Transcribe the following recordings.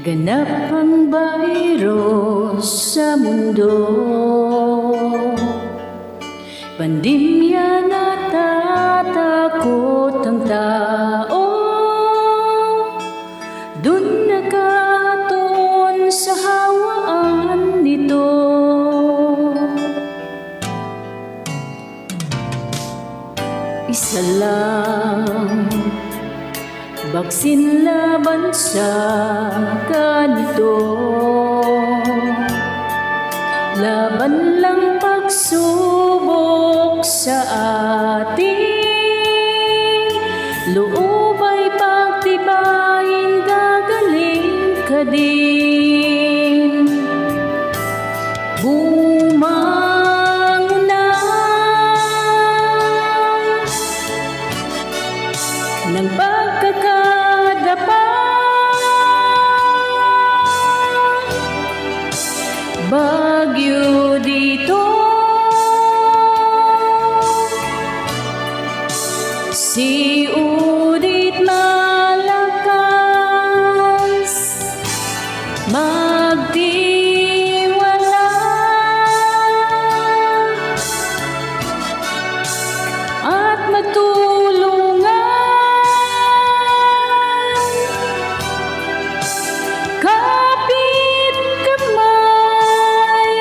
Ganap ang bayro sa mundo, pandemya natatakot ang tao. Dun nakatuon sa hawaan nito. Isa lang, baksin laban sa ganito. Laban lang pagsubok sa ating loob ay pagtibayin, gagaling ka din. Bumangon na ng pagkakadapa, bagyo dito, siudit malakas, magtiwala at magtulungan. Kapit kamay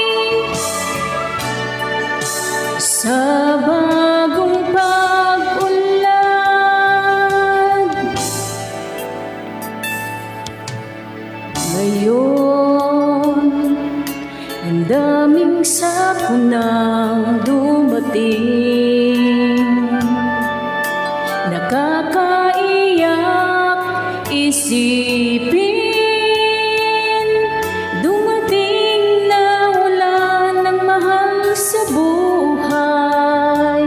sa bagong pag-unlad. Ngayon, ang daming sapunang dumating, nakakaiyak isipin. Dumating na wala ng mahal sa buhay,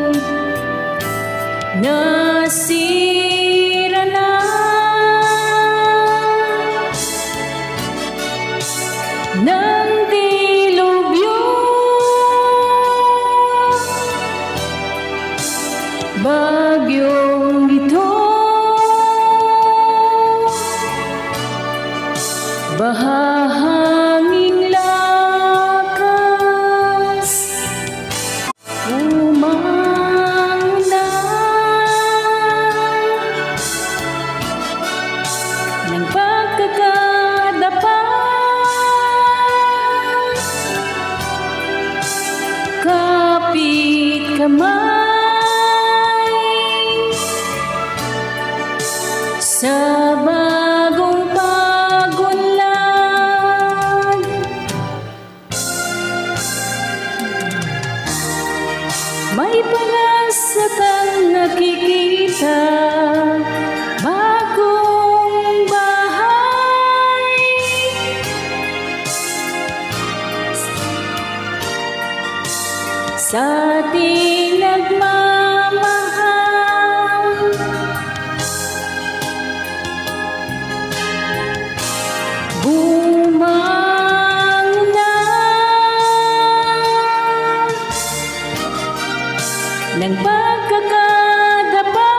nasira na ng dilubyo, bagyong ito, bahahanging lakas. Bumangon na ng pagkakadapa, kapit kamay sa bagong pag-unlad. May pag-asa kang nakikita, bagong bahay sa ating nagmamahal. Bumangon na ng pagkakadapa,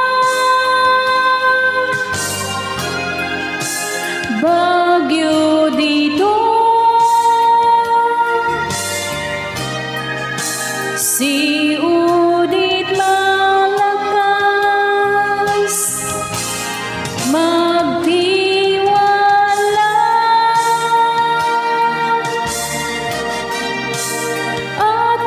bagyo dito, siudit malakas, magtiwala at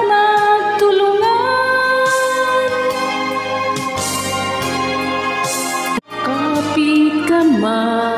magtulungan. Kapit kamay